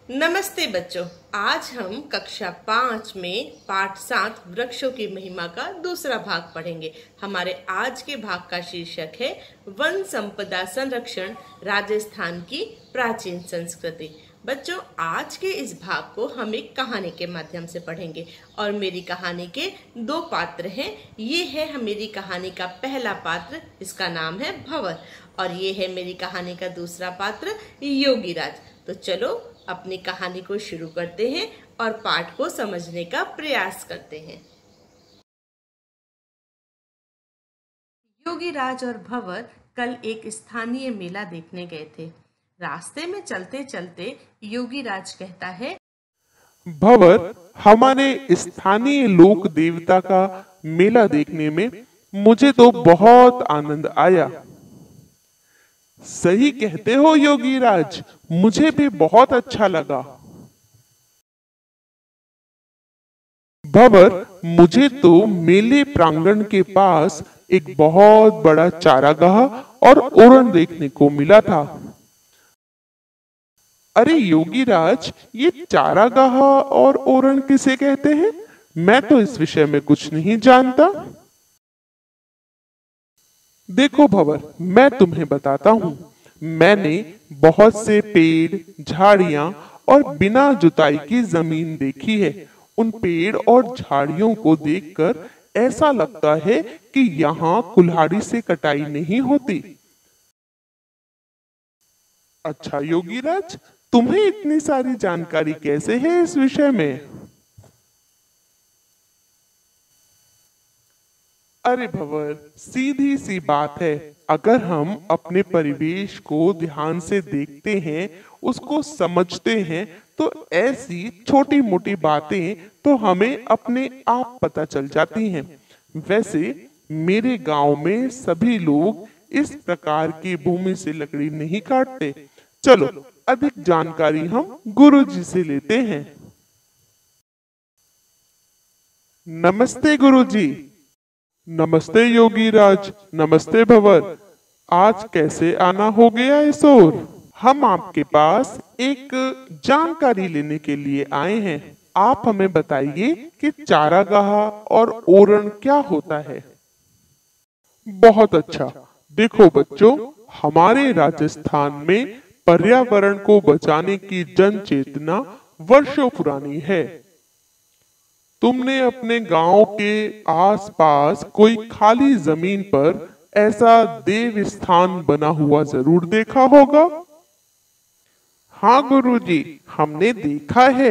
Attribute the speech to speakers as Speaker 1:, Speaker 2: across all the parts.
Speaker 1: नमस्ते बच्चों। आज हम कक्षा 5 में पाठ 7 वृक्षों की महिमा का दूसरा भाग पढ़ेंगे। हमारे आज के भाग का शीर्षक है वन संपदा संरक्षण, राजस्थान की प्राचीन संस्कृति। बच्चों, आज के इस भाग को हम एक कहानी के माध्यम से पढ़ेंगे और मेरी कहानी के 2 पात्र हैं। ये है मेरी कहानी का पहला पात्र, इसका नाम है भंवर, और ये है मेरी कहानी का दूसरा पात्र योगीराज। तो चलो अपनी कहानी को शुरू करते हैं और पाठ को समझने का प्रयास करते हैं। योगीराज और भंवर कल एक स्थानीय मेला देखने गए थे। रास्ते में चलते चलते योगीराज कहता है,
Speaker 2: भंवर, हमारे स्थानीय लोक देवता का मेला देखने में मुझे तो बहुत आनंद आया। सही कहते हो योगीराज, मुझे भी बहुत अच्छा लगा। भंवर, मुझे तो मेले प्रांगण के पास एक बहुत बड़ा चारागाह और ओरण देखने को मिला था। अरे योगीराज, ये चारागाह और ओरण किसे कहते हैं? मैं तो इस विषय में कुछ नहीं जानता। देखो भंवर, मैं तुम्हें बताता हूँ। मैंने बहुत से पेड़, झाड़ियां और बिना जुताई की जमीन देखी है। उन पेड़ और झाड़ियों को देखकर ऐसा लगता है कि यहाँ कुल्हाड़ी से कटाई नहीं होती। अच्छा योगीराज, तुम्हें इतनी सारी जानकारी कैसे है इस विषय में? अरे भंवर, सीधी सी बात है। अगर हम अपने परिवेश को ध्यान से देखते हैं, उसको समझते हैं, तो ऐसी छोटी मोटी बातें तो हमें अपने आप पता चल जाती हैं। वैसे मेरे गांव में सभी लोग इस प्रकार की भूमि से लकड़ी नहीं काटते। चलो अधिक जानकारी हम गुरुजी से लेते हैं। नमस्ते गुरुजी। नमस्ते योगीराज। नमस्ते भंवर। आज कैसे आना हो गया इस ओर? हम आपके पास एक जानकारी लेने के लिए आए हैं। आप हमें बताइए कि चारागाह और ओरण क्या होता है? बहुत अच्छा। देखो बच्चों, हमारे राजस्थान में पर्यावरण को बचाने की जन चेतना वर्षों पुरानी है। तुमने अपने गांव के आसपास कोई खाली जमीन पर ऐसा देव स्थान बना हुआ जरूर देखा होगा। हाँ गुरुजी, हमने देखा है।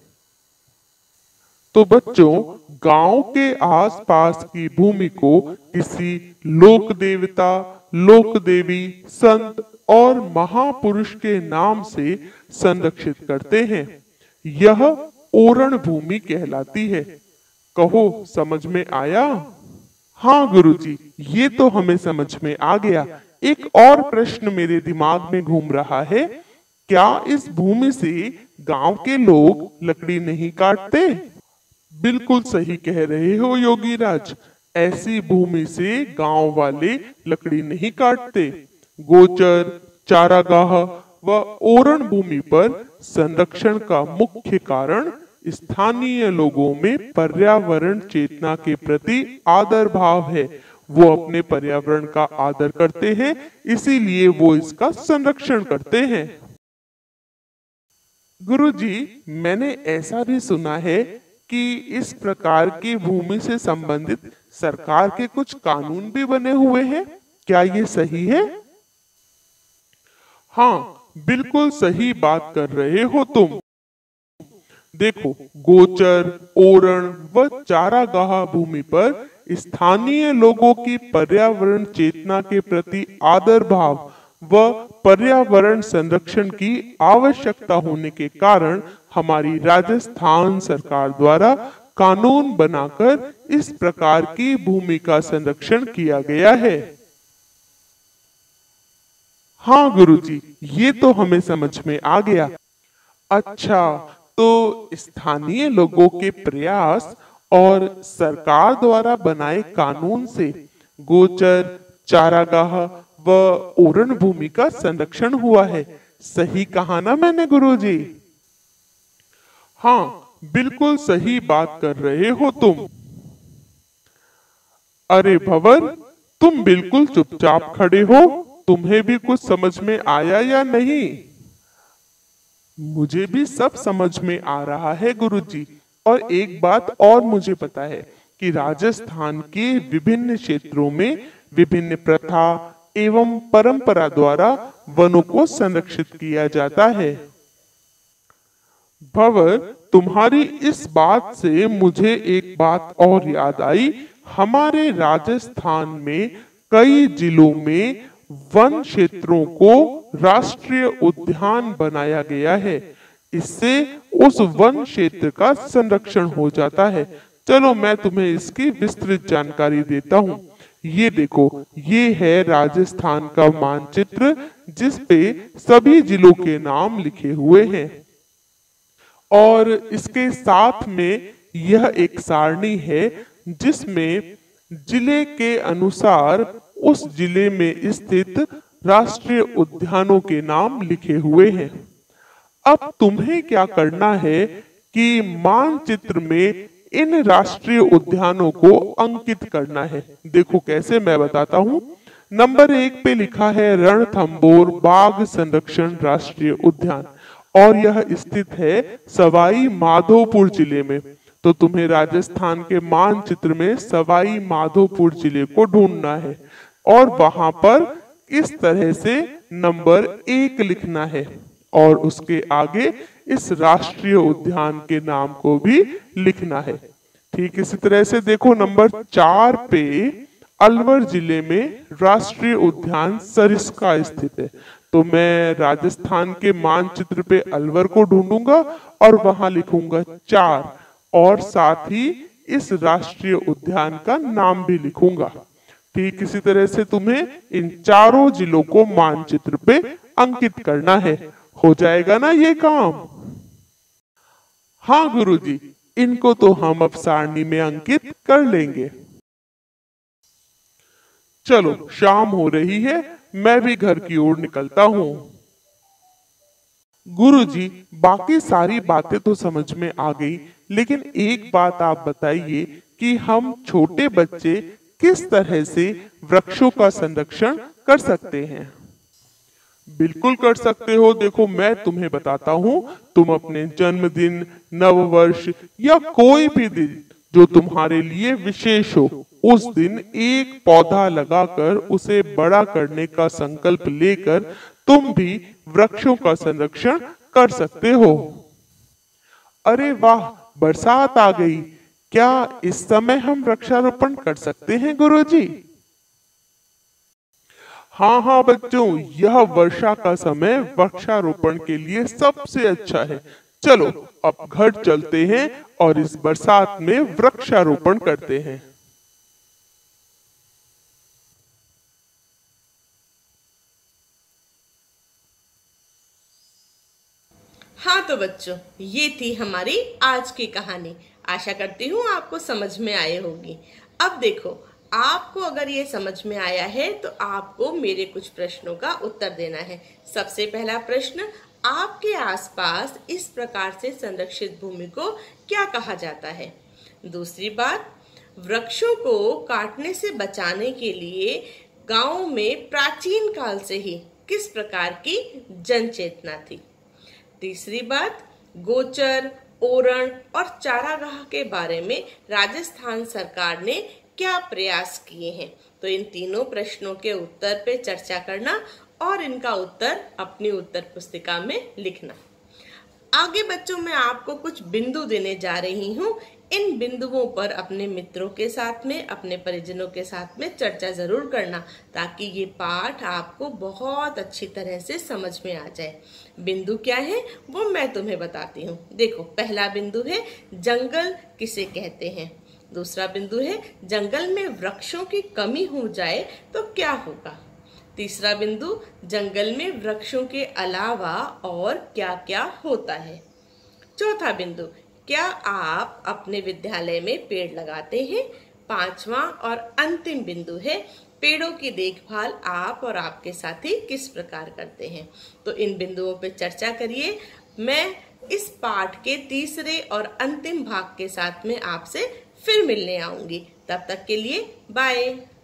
Speaker 2: तो बच्चों, गांव के आसपास की भूमि को किसी लोक देवता, लोक देवी, संत और महापुरुष के नाम से संरक्षित करते हैं। यह ओरण भूमि कहलाती है। कहो, समझ में आया? हाँ गुरुजी, ये तो हमें समझ में आ गया। एक और प्रश्न मेरे दिमाग में घूम रहा है। क्या इस भूमि से गांव के लोग लकड़ी नहीं काटते? बिल्कुल सही कह रहे हो योगीराज। ऐसी भूमि से गांव वाले लकड़ी नहीं काटते। गोचर, चारागाह व ओरण भूमि पर संरक्षण का मुख्य कारण स्थानीय लोगों में पर्यावरण चेतना के प्रति आदर भाव है। वो अपने पर्यावरण का आदर करते हैं, इसीलिए वो इसका संरक्षण करते हैं। गुरुजी, मैंने ऐसा भी सुना है कि इस प्रकार की भूमि से संबंधित सरकार के कुछ कानून भी बने हुए हैं। क्या ये सही है? हाँ, बिल्कुल सही बात कर रहे हो तुम। देखो, गोचर, ओरण व चारागाह भूमि पर स्थानीय लोगों की पर्यावरण चेतना के प्रति आदर भाव व पर्यावरण संरक्षण की आवश्यकता होने के कारण हमारी राजस्थान सरकार द्वारा कानून बनाकर इस प्रकार की भूमि का संरक्षण किया गया है। हाँ गुरुजी, ये तो हमें समझ में आ गया। अच्छा, तो स्थानीय लोगों के प्रयास और सरकार द्वारा बनाए कानून से गोचर, चारागाह व ओरण भूमि का संरक्षण हुआ है। सही कहा ना मैंने गुरुजी? हाँ, बिल्कुल सही बात कर रहे हो तुम। अरे भंवर, तुम बिल्कुल चुपचाप खड़े हो। तुम्हें भी कुछ समझ में आया या नहीं? मुझे भी सब समझ में आ रहा है गुरुजी। और एक बात और मुझे पता है कि राजस्थान के विभिन्न क्षेत्रों में विभिन्न प्रथा एवं परंपरा द्वारा वनों को संरक्षित किया जाता है। भंवर, तुम्हारी इस बात से मुझे एक बात और याद आई। हमारे राजस्थान में कई जिलों में वन क्षेत्रों को राष्ट्रीय उद्यान बनाया गया है। इससे उस वन क्षेत्र का संरक्षण हो जाता है। चलो मैं तुम्हें इसकी विस्तृत जानकारी देता हूँ। ये देखो, ये है राजस्थान का मानचित्र जिस पे सभी जिलों के नाम लिखे हुए हैं। और इसके साथ में यह एक सारणी है जिसमें जिले के अनुसार उस जिले में स्थित राष्ट्रीय उद्यानों के नाम लिखे हुए हैं। अब तुम्हें क्या करना है कि मानचित्र में इन राष्ट्रीय उद्यानों को अंकित करना है। देखो कैसे, मैं बताता हूँ। नंबर 1 पे लिखा है रणथंभौर बाघ संरक्षण राष्ट्रीय उद्यान और यह स्थित है सवाई माधोपुर जिले में। तो तुम्हें राजस्थान के मानचित्र में सवाई माधोपुर जिले को ढूंढना है और वहां पर इस तरह से नंबर 1 लिखना है और उसके आगे इस राष्ट्रीय उद्यान के नाम को भी लिखना है। ठीक इसी तरह से देखो, नंबर 4 पे अलवर जिले में राष्ट्रीय उद्यान सरिस्का स्थित है। तो मैं राजस्थान के मानचित्र पे अलवर को ढूंढूंगा और वहां लिखूंगा 4 और साथ ही इस राष्ट्रीय उद्यान का नाम भी लिखूंगा। ठीक इसी तरह से तुम्हें इन चारों जिलों को मानचित्र पे अंकित करना है। हो जाएगा ना ये काम? हाँ गुरुजी, इनको तो हम अब सारणी में अंकित कर लेंगे। चलो शाम हो रही है, मैं भी घर की ओर निकलता हूँ। गुरुजी, बाकी सारी बातें तो समझ में आ गई, लेकिन एक बात आप बताइए कि हम छोटे बच्चे किस तरह से वृक्षों का संरक्षण कर सकते हैं? बिल्कुल कर सकते हो। देखो मैं तुम्हें बताता हूँ। तुम अपने जन्मदिन, नववर्ष या कोई भी दिन जो तुम्हारे लिए विशेष हो, उस दिन एक पौधा लगाकर उसे बड़ा करने का संकल्प लेकर तुम भी वृक्षों का संरक्षण कर सकते हो। अरे वाह, बरसात आ गई। क्या इस समय हम वृक्षारोपण कर सकते हैं गुरुजी? हाँ हाँ बच्चों, यह वर्षा का समय वृक्षारोपण के लिए सबसे अच्छा है। चलो अब घर चलते हैं और इस बरसात में वृक्षारोपण करते हैं।
Speaker 1: हाँ तो बच्चों, ये थी हमारी आज की कहानी। आशा करती हूँ आपको समझ में आई होगी। अब देखो, आपको अगर ये समझ में आया है तो आपको मेरे कुछ प्रश्नों का उत्तर देना है। सबसे पहला प्रश्न, आपके आसपास इस प्रकार से संरक्षित भूमि को क्या कहा जाता है? दूसरी बात, वृक्षों को काटने से बचाने के लिए गांव में प्राचीन काल से ही किस प्रकार की जन चेतना थी? तीसरी बात, गोचर, ओरण और चारागाह के बारे में राजस्थान सरकार ने क्या प्रयास किए हैं? तो इन तीनों प्रश्नों के उत्तर पे चर्चा करना और इनका उत्तर अपनी उत्तर पुस्तिका में लिखना। आगे बच्चों, मैं आपको कुछ बिंदु देने जा रही हूँ। इन बिंदुओं पर अपने मित्रों के साथ में, अपने परिजनों के साथ में चर्चा जरूर करना, ताकि ये पाठ आपको बहुत अच्छी तरह से समझ में आ जाए। बिंदु क्या है वो मैं तुम्हें बताती हूँ। देखो, पहला बिंदु है जंगल किसे कहते हैं। दूसरा बिंदु है जंगल में वृक्षों की कमी हो जाए तो क्या होगा। तीसरा बिंदु, जंगल में वृक्षों के अलावा और क्या क्या होता है। चौथा बिंदु, क्या आप अपने विद्यालय में पेड़ लगाते हैं। पांचवा और अंतिम बिंदु है पेड़ों की देखभाल आप और आपके साथी किस प्रकार करते हैं। तो इन बिंदुओं पर चर्चा करिए। मैं इस पाठ के तीसरे और अंतिम भाग के साथ में आपसे फिर मिलने आऊंगी। तब तक के लिए बाय।